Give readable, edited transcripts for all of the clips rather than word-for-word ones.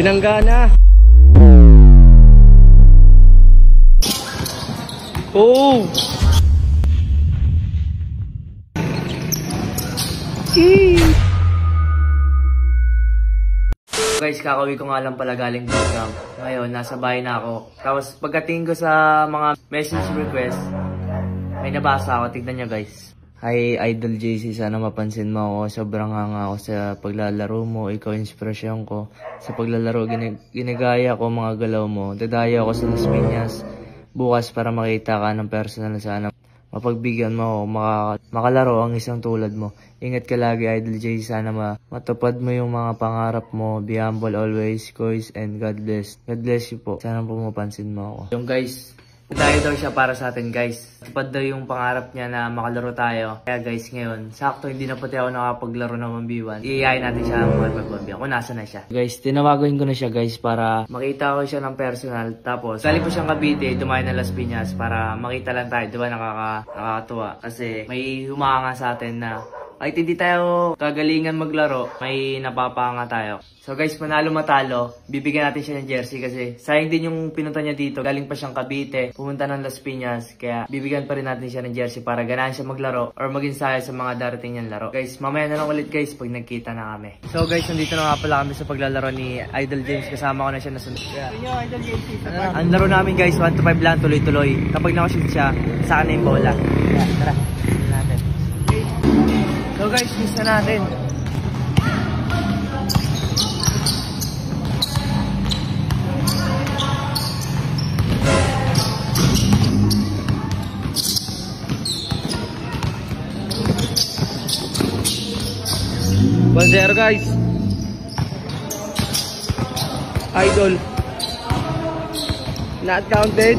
Binangga na. Oh! Guys, kakauwi ko nga lang pala galing bootcamp. Ngayon, nasa bahay na ako. Tapos pagdating ko sa mga message request, may nabasa ako. Tignan nyo guys. Hi Idol JC, sana mapansin mo ako. Sobrang hanga ako sa paglalaro mo. Ikaw inspirasyon ko. Sa paglalaro, ginagaya ko mga galaw mo. Dadaya ako sa Las Piñas bukas para makita ka ng personal. Sana mapagbigyan mo ako, makalaro ang isang tulad mo. Ingat ka lagi Idol JC, sana matupad mo yung mga pangarap mo. Be humble always, guys, and God bless. God bless you po. Sana po mapansin mo ako. Yung guys, tayo daw siya para sa atin guys. Tupad daw yung pangarap niya na makalaro tayo. Kaya guys, ngayon, sakto hindi na pati ako nakapaglaro ng 1v1. Iiyayin natin siya ng 1v1 kung nasa na siya. Guys, tinawagan ko na siya guys para makita ko siya ng personal. Tapos, galing pa siyang Cavite, dumayo ng Las Piñas para makita lang tayo. Diba nakakatuwa? Kasi may humanga sa atin na kahit hindi tayo kagalingan maglaro, may napapanga tayo. So guys, manalo matalo, bibigyan natin siya ng jersey kasi sayang din yung pinunta niya dito. Galing pa siyang Cavite, pumunta ng Las Piñas, kaya bibigyan pa rin natin siya ng jersey para ganahan siya maglaro or maging saya sa mga darating niyang laro. Guys, mamaya na lang ulit guys pag nagkita na kami. So guys, nandito na nga pala kami sa paglalaro ni Idol James. Kasama ko na siya nasunod. Yeah. Idol James. Ang laro namin guys, 1 to 5 lang, tuloy-tuloy. Kapag nakashoot siya, sa akin na yung bola. Yeah, tara. So guys, miss na natin. Zero guys. Idol. Not counted.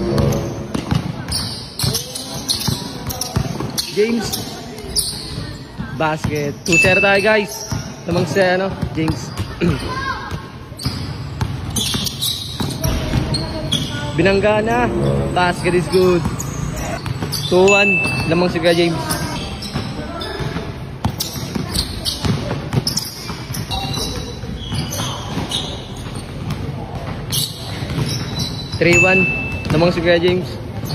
James. Basket. 2-0 tayo guys. Namang si James. Binangga na. Basket is good. 2-1. Namang si James. Three-one. Namang si James.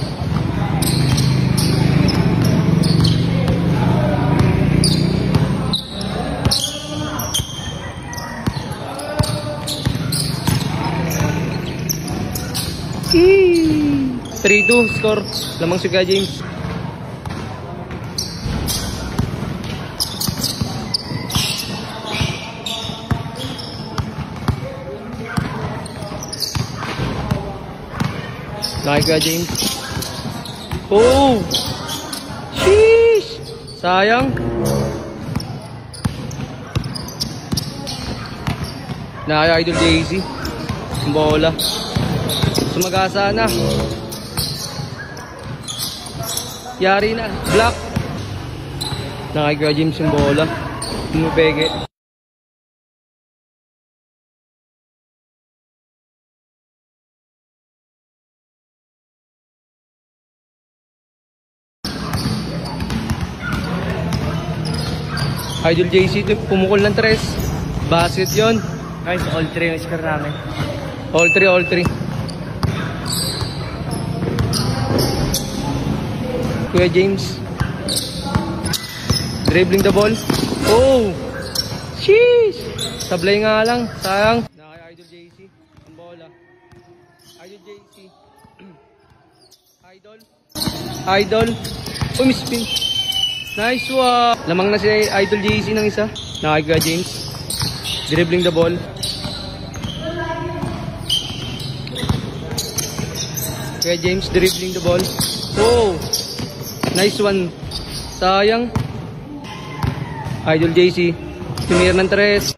Eee! 3-2 score. Lamang si James. Nakika James. Oh! Sheesh! Sayang. Nakaya Idol JC. Bola. Sumagasa na. Yari na. Block. Nakika James yung bola. Umupege. Idol JC pumukol ng 3. Basket yon. Guys, all 3 yung score namin. All 3. Kuya James. Dribbling the ball. Oh! Sheesh! Sablay nga lang. Sayang. Nakay Idol JC. Ang bola. Idol JC. Idol. Oh, mispin. Nice one. Lamang na si Idol JC ng isa. Nakika James. Dribbling the ball. Kaya James dribbling the ball. Oh! Nice one. Sayang. Idol JC. Tumira ng 3.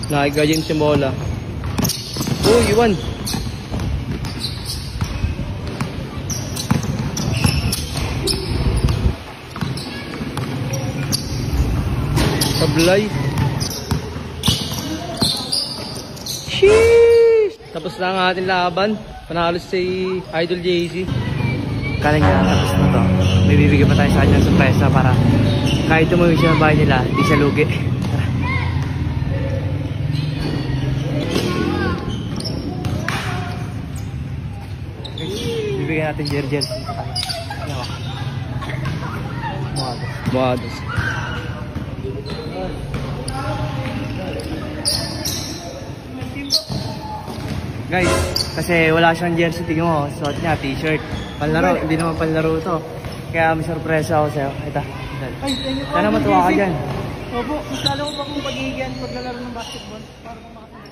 Nakiga James yung bola. Oh, iwan. Sablay. Sheesh! Tapos na ang ating laban. Panalo si Idol JC. Kala niya tapos na to. May bibigyan pa tayo sa kanya ng surpresa para kahit tumuwi siya ng bahay nila, di siya lugi. Tara. Guys, bibigyan natin jersey sa kanya. Ano ba? Buhados. Guys, kasi wala siyang jersey, tingnan mo, suot niya, t-shirt. Panlaro, hindi naman panlaro to. Kaya may sorpresa ako sa'yo. Ito. Sana matuwa ka dyan. Opo, mas lalo ko pa kung pagigyan paglalaro ng basketball. Para